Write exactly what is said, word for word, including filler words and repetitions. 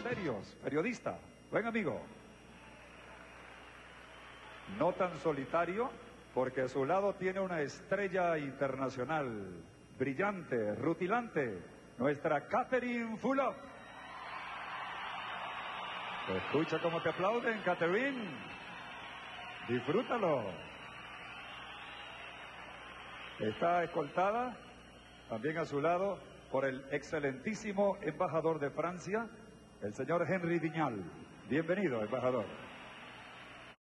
serios, periodista, buen amigo. No tan solitario, porque a su lado tiene una estrella internacional, brillante, rutilante, nuestra Catherine Fulop. Escucha cómo te aplauden, Catherine. Disfrútalo. Está escoltada, también a su lado, por el excelentísimo embajador de Francia, el señor Henry Viñal. Bienvenido, embajador.